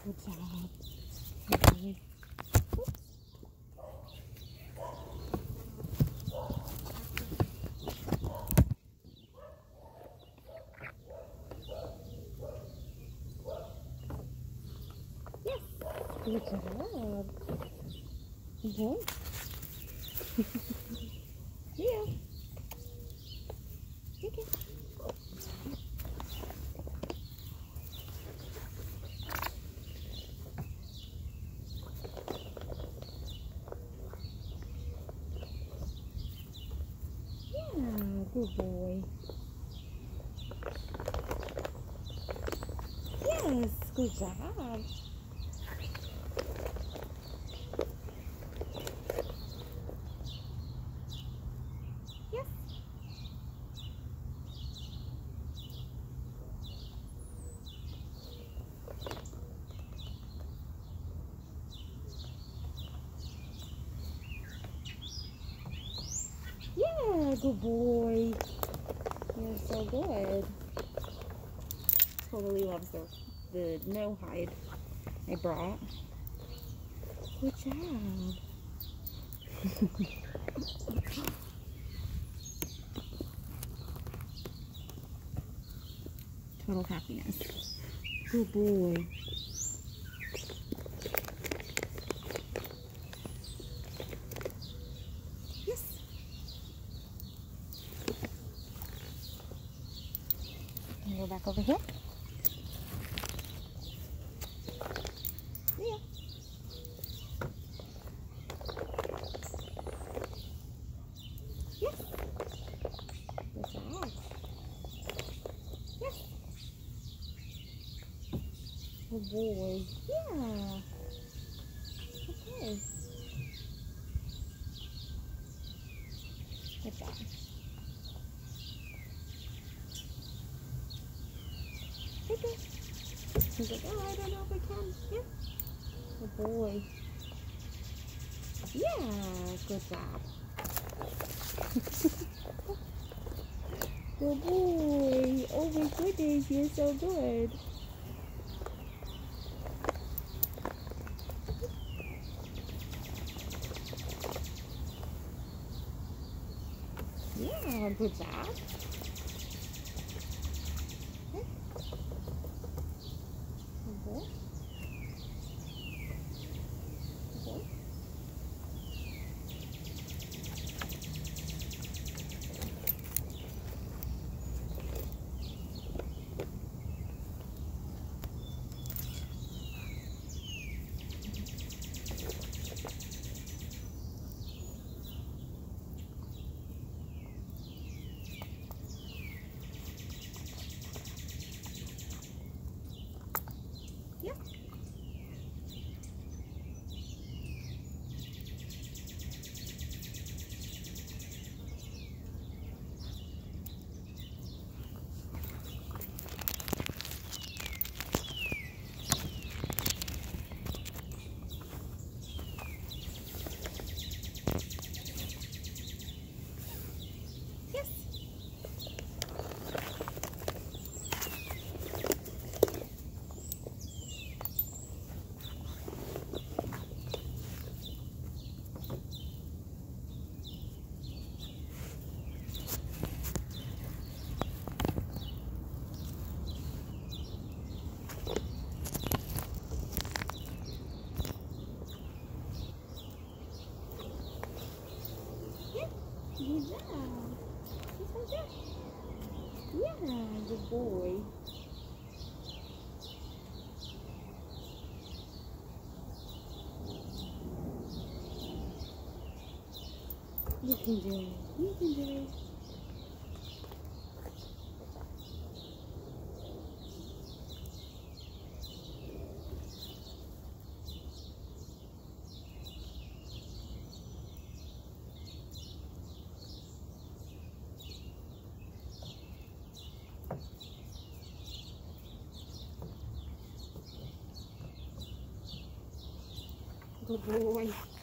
Good job. Okay. Yes. Good job. Good boy. Yeah. Okay. Yeah, good boy. Yes, good job. Yes. Yeah, good boy. You're so good. Totally loves the no hide I brought. Good job. Total happiness. Good boy. Yes. Can you go back over here? Yeah. Yes. Good job. Yes. Good boy. Yeah. Okay. Good job. Okay. He's like, oh, I don't know if I can. Yeah. Good boy. Yeah. Good job. Good boy. Oh my goodness, you're so good. Yeah, good job. Okay. Good boy. Good boy. Yeah. Yes. Yeah. Good job. Just like that. Yeah, good boy. You can do it. You can do it. Good boy.